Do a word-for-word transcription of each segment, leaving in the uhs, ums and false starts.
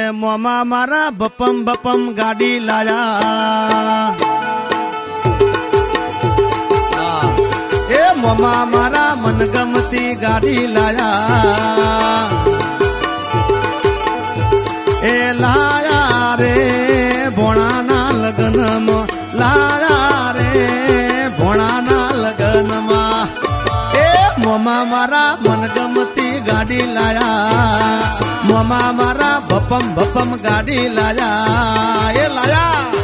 मोमा मारा बपम बपम गाड़ी लाया। ए मोमा मारा मनगमती गाड़ी लाया। ए लाया रे भोणाना लगन में, लाया रे भोणाना लगन में। ए मोमा मारा मनगमती गाड़ी लाया। मोमा मारा बपम बपम गाड़ी लाया। ए लाया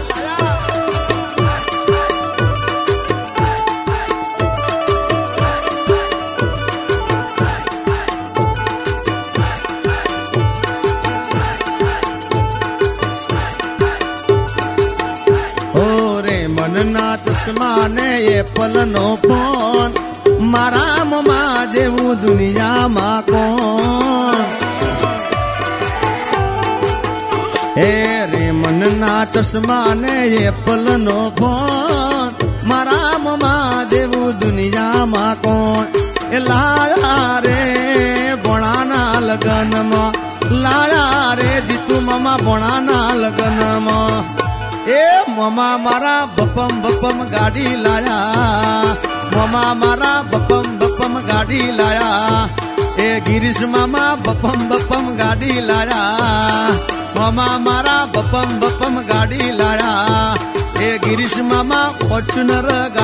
मनना चश्मा ने एप्पल नो फोन, मारा मोमा जेवू दुनिया मा कोण। ए रे मनना चश्मा ने एप्पल नो फोन, मारा मोमा जेवू दुनिया मा कोण। ए लाया रे बोणाना लगन मा, लाया रे जीतू मामा बोणाना लगन मा। ए मोमा मारा बपम बपम गाड़ी लाया। मोमा मारा बपम बपम गाड़ी लाया। ए गिरीश मामा बपम बपम गाड़ी लाया। मोमा मारा बपम बपम गाड़ी लाया। ए गिरीश मामा फॉर्च्यूनर